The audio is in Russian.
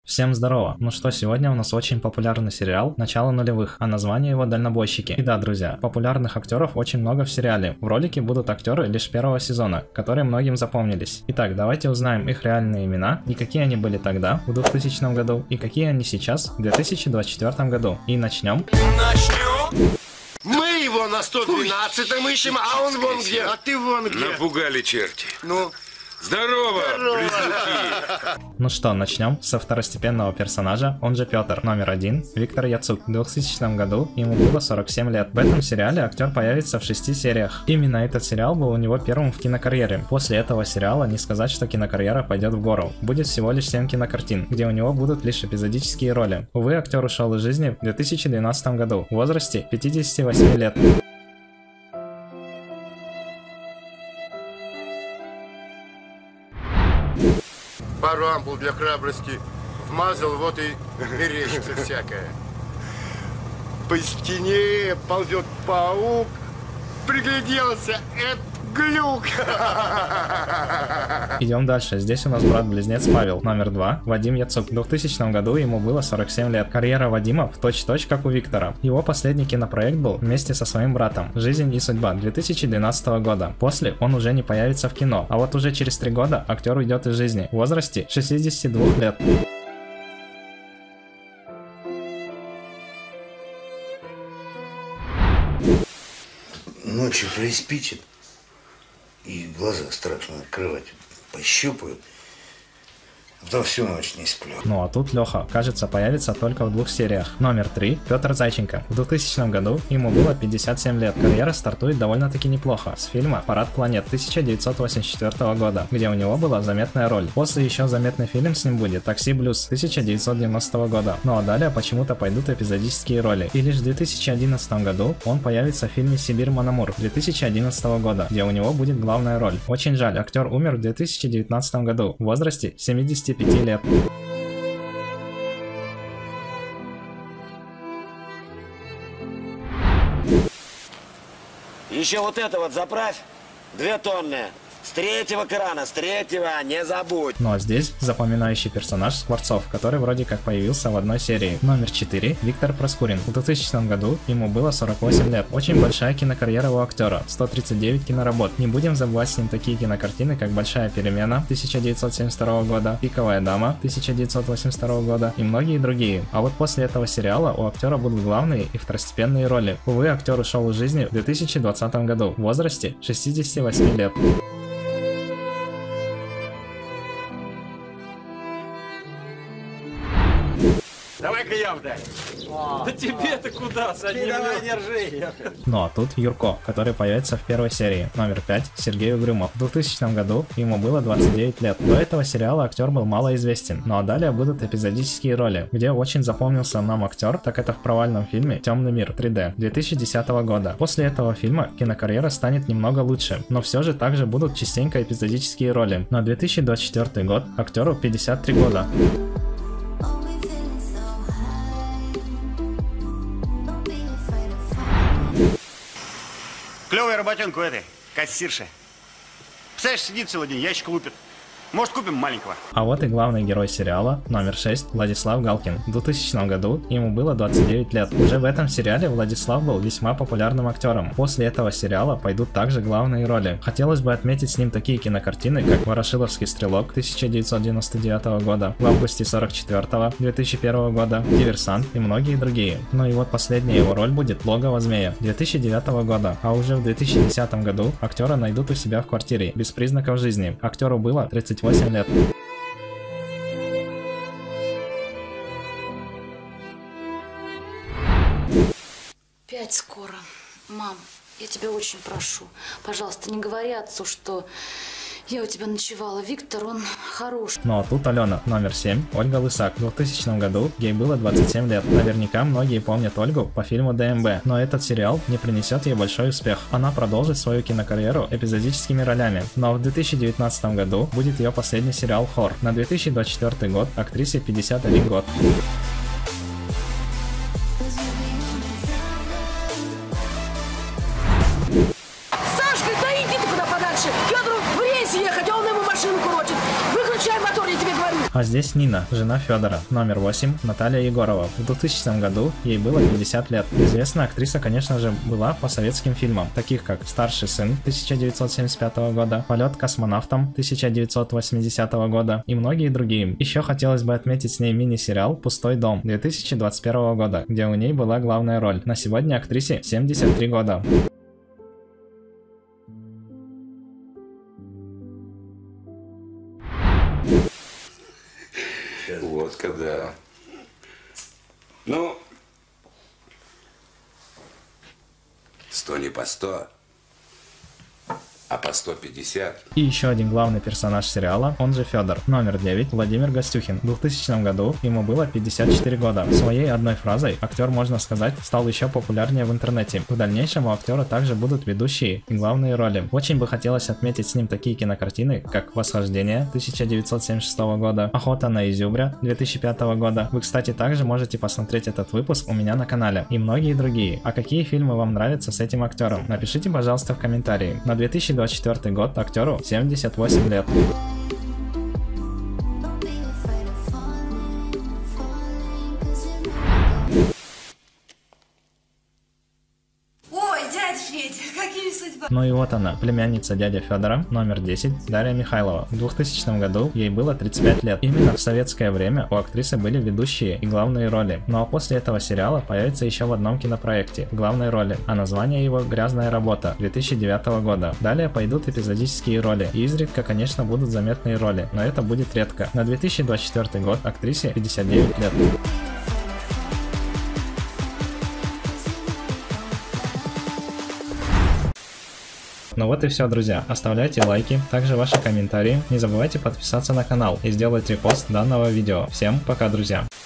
Всем здорово! Ну что, сегодня у нас очень популярный сериал «Начало нулевых», а название его «Дальнобойщики». И да, друзья, популярных актеров очень много в сериале. В ролике будут актеры лишь первого сезона, которые многим запомнились. Итак, давайте узнаем их реальные имена и какие они были тогда, в 2000 году, и какие они сейчас, в 2024 году. И начнем. Мы его на 112-м ищем, а он вон где. А ты вон где. Напугали черти. Ну... Здорово, близнецы! Ну что, начнем со второстепенного персонажа, он же Петр, номер 1, Виктор Яцук. В 2000 году ему было 47 лет. В этом сериале актер появится в 6 сериях. Именно этот сериал был у него первым в кинокарьере. После этого сериала не сказать, что кинокарьера пойдет в гору. Будет всего лишь 7 кинокартин, где у него будут лишь эпизодические роли. Увы, актер ушел из жизни в 2012 году в возрасте 58 лет. Пару ампул для храбрости вмазал, вот и мерещится всякое. По стене ползет паук, пригляделся, это глюк. Идем дальше. Здесь у нас брат-близнец Павел, номер 2, Вадим Яцук. В 2000 году ему было 47 лет. Карьера Вадима в точь-в-точь как у Виктора. Его последний кинопроект был вместе со своим братом «Жизнь и судьба» 2012 года. После он уже не появится в кино, а вот уже через 3 года актер уйдет из жизни в возрасте 62 лет. Ночью приспичит, и глаза страшно открывать, пощупаю, потом всю ночь не сплю. Ну а тут Леха, кажется, появится только в 2 сериях. Номер 3, Петр Зайченко. В 2000 году ему было 57 лет. Карьера стартует довольно-таки неплохо, с фильма «Парад планет» 1984 года, где у него была заметная роль. После еще заметный фильм с ним будет «Такси Блюз» 1990 года. Ну а далее почему-то пойдут эпизодические роли. И лишь в 2011 году он появится в фильме «Сибирь Мон Амур» 2011 года, где у него будет главная роль. Очень жаль, актер умер в 2019 году в возрасте 75 лет. Еще вот это вот заправь, 2 тонны. С 3-го крана, с 3-го, не забудь. Ну а здесь запоминающий персонаж Скворцов, который вроде как появился в одной серии. Номер 4, Виктор Проскурин. В 2000 году ему было 48 лет. Очень большая кинокарьера у актера, 139 киноработ. Не будем забывать с ним такие кинокартины, как «Большая перемена» 1972 года, «Пиковая дама» 1982 года и многие другие. А вот после этого сериала у актера будут главные и второстепенные роли. Увы, актер ушел из жизни в 2020 году в возрасте 68 лет. Давай-ка я вдаль. Да тебе-то куда? Ты давай держи. Ну а тут Юрко, который появится в первой серии. Номер 5, Сергей Угрюмов. В 2000 году ему было 29 лет. До этого сериала актер был малоизвестен. Ну а далее будут эпизодические роли, где очень запомнился нам актер, так это в провальном фильме «Темный мир 3D» 2010 года. После этого фильма кинокарьера станет немного лучше, но все же также будут частенько эпизодические роли. На 2024 год актеру 53 года. Клевая работенка у этой, кассирши. Представляешь, сидит целый день, ящик лупит. Может, купим маленького? А вот и главный герой сериала, номер 6, Владислав Галкин. В 2000 году ему было 29 лет. Уже в этом сериале Владислав был весьма популярным актером. После этого сериала пойдут также главные роли. Хотелось бы отметить с ним такие кинокартины, как «Ворошиловский стрелок» 1999 года, «В августе 44-го» 2001 года, «Диверсант» и многие другие. Ну и вот последняя его роль будет «Логово змея» 2009 года. А уже в 2010 году актера найдут у себя в квартире, без признаков жизни. Актеру было 38 лет. Пять скоро. Мам, я тебя очень прошу, пожалуйста, не говори отцу, что я у тебя ночевала. Виктор, он хорош. Ну а тут Алена, номер 7, Ольга Лысак. В 2000 году ей было 27 лет. Наверняка многие помнят Ольгу по фильму ДМБ, но этот сериал не принесет ей большой успех. Она продолжит свою кинокарьеру эпизодическими ролями. Но в 2019 году будет ее последний сериал «Хор». На 2024 год актрисе 51 год. Сашка, да иди ты куда подальше! Федору в рейс ехать, а он ему машину крутит! Выключай мотор, я тебе говорю! А здесь Нина, жена Федора, номер 8, Наталья Егорова. В 2000 году ей было 50 лет. Известная актриса, конечно же, была по советским фильмам, таких как «Старший сын» 1975 года, «Полет космонавтом» 1980 года и многие другие. Еще хотелось бы отметить с ней мини-сериал «Пустой дом» 2021 года, где у ней была главная роль. На сегодня актрисе 73 года. Вот когда. Ну, 100 не по 100, а по 150. И еще один главный персонаж сериала, он же Федор, номер 9, Владимир Гостюхин. В 2000 году ему было 54 года. Своей одной фразой актер, можно сказать, стал еще популярнее в интернете. В дальнейшем у актера также будут ведущие и главные роли. Очень бы хотелось отметить с ним такие кинокартины, как «Восхождение» 1976 года, «Охота на изюбря» 2005 года. Вы, кстати, также можете посмотреть этот выпуск у меня на канале. И многие другие. А какие фильмы вам нравятся с этим актером? Напишите, пожалуйста, в комментарии. На 2024 год актеру 78 лет. Ой, дядя Федя, какие судьбы. Ну и вот она, племянница дяди Федора, номер 10, Дарья Михайлова. В 2000 году ей было 35 лет. Именно в советское время у актрисы были ведущие и главные роли. Ну а после этого сериала появится еще в одном кинопроекте в главной роли, а название его «Грязная работа» 2009 года. Далее пойдут эпизодические роли, и изредка, конечно, будут заметные роли, но это будет редко. На 2024 год актрисе 59 лет. Ну вот и все, друзья. Оставляйте лайки, также ваши комментарии. Не забывайте подписаться на канал и сделать репост данного видео. Всем пока, друзья.